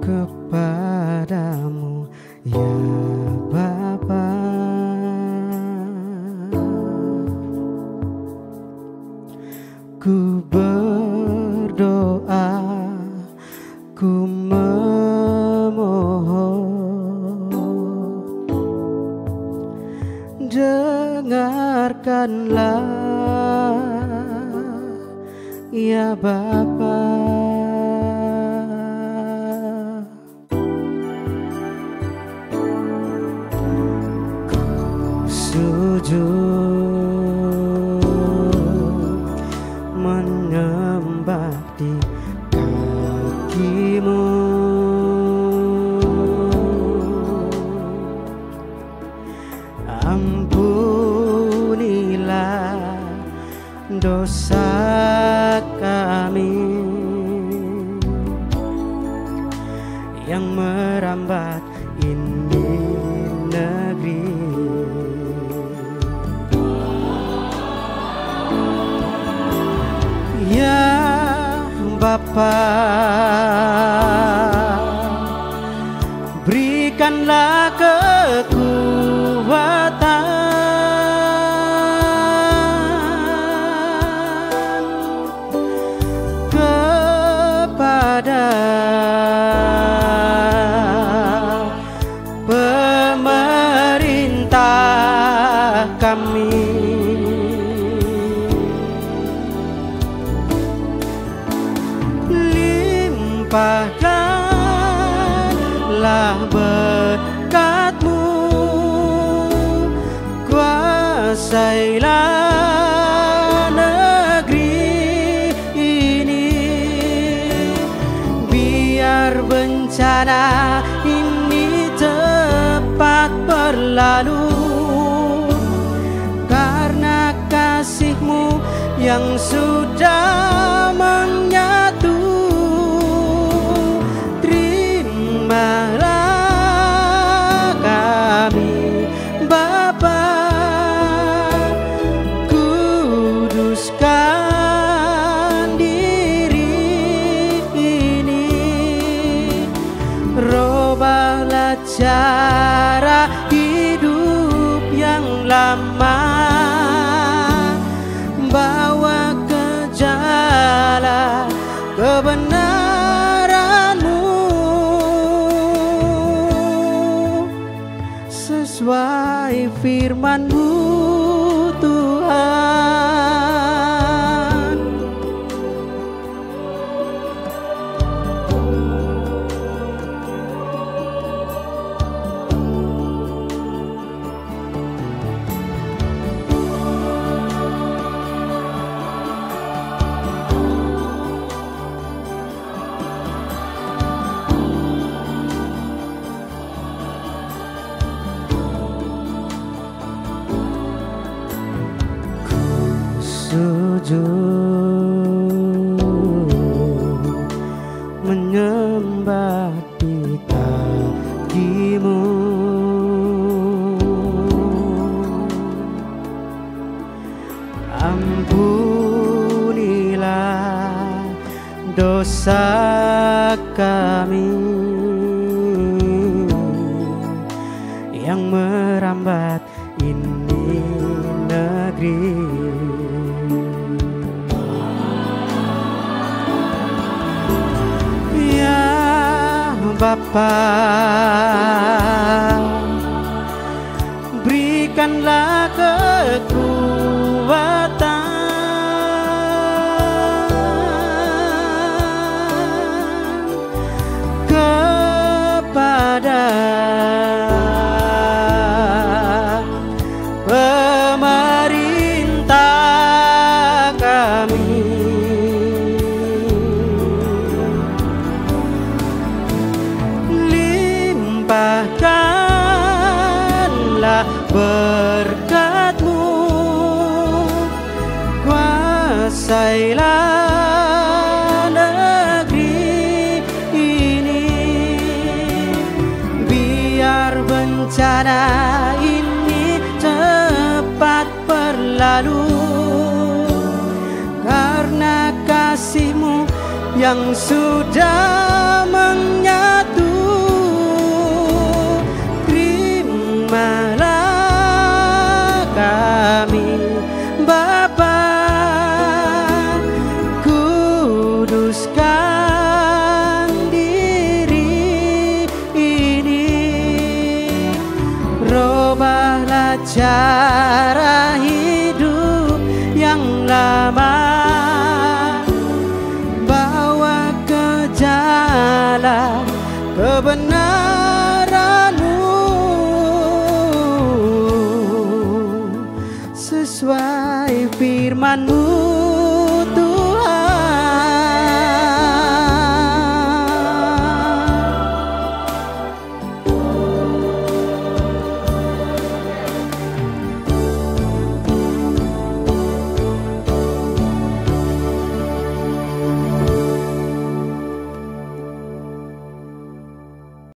kepadamu ya Bapa. Ku berdoa, ku memohon, dengarkanlah ya Bapa. Ku sujud menyembah di kakimu, ampunilah dosa kami yang merambat ini negeri. Ya Bapa, berikanlah kekuatan kepada pemerintah kami. Limpahkanlah berkat-Mu, kuasailah negeri ini, biar bencana ini cepat berlalu, karena kasih-Mu yang sudah menyatu. Terimalah kami Bapa, kuduskan diri ini, robahlah cara hidup yang lama, bawa ke jalan kebenaran-Mu sesuai firman-Mu Tuhan. Sujud menyembah di kaki-Mu, ampunilah dosa kami yang merambat ini negeri. Bapa, berikanlah kekuatan kepada pemerintah kami, limpahkanlah berkat-Mu, kuasailah negeri ini, biar bencana ini cepat berlalu, karena kasih-Mu yang sudah menyatu. cara hidup yang lama, bawa ke jalan kebenaran-Mu sesuai firman-Mu.